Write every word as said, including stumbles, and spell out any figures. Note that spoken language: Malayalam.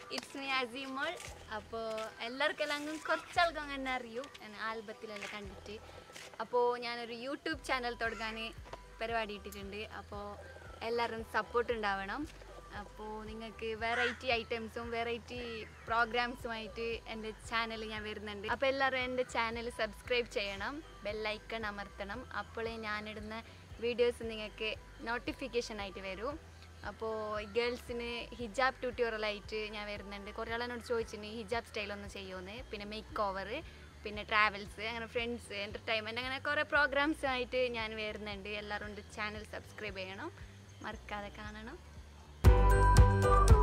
It's me അസീമോൾ. അപ്പോൾ എല്ലാവർക്കെല്ലാം കുറച്ചാൾക്കും അങ്ങനെ അറിയൂ എന്നെ ആൽബത്തിലെല്ലാം കണ്ടിട്ട്. അപ്പോൾ ഞാനൊരു യൂട്യൂബ് ചാനൽ തുടങ്ങാൻ പരിപാടി ഇട്ടിട്ടുണ്ട്. അപ്പോൾ എല്ലാവരും സപ്പോർട്ട് ഉണ്ടാവണം. അപ്പോൾ നിങ്ങൾക്ക് വെറൈറ്റി ഐറ്റംസും വെറൈറ്റി പ്രോഗ്രാംസുമായിട്ട് എൻ്റെ ചാനൽ ഞാൻ വരുന്നുണ്ട്. അപ്പോൾ എല്ലാവരും എൻ്റെ ചാനൽ സബ്സ്ക്രൈബ് ചെയ്യണം, ബെല്ലൈക്കൺ അമർത്തണം. അപ്പോഴേ ഞാനിടുന്ന വീഡിയോസ് നിങ്ങൾക്ക് നോട്ടിഫിക്കേഷൻ ആയിട്ട് വരും. അപ്പോൾ ഗേൾസിന് ഹിജാബ് ട്യൂട്ടോറിയലായിട്ട് ഞാൻ വരുന്നുണ്ട്. കുറേ ആളെന്നോട് ചോദിച്ചിട്ടുണ്ട് ഹിജാബ് സ്റ്റൈലൊന്ന് ചെയ്യുമെന്ന്. പിന്നെ മേക്ക് ഓവർ, പിന്നെ ട്രാവൽസ്, അങ്ങനെ ഫ്രണ്ട്സ്, എൻ്റർടൈൻമെൻറ്റ്, അങ്ങനെ കുറേ പ്രോഗ്രാംസുമായിട്ട് ഞാൻ വരുന്നുണ്ട്. എല്ലാവരും ചാനൽ സബ്സ്ക്രൈബ് ചെയ്യണം, മറക്കാതെ കാണണം.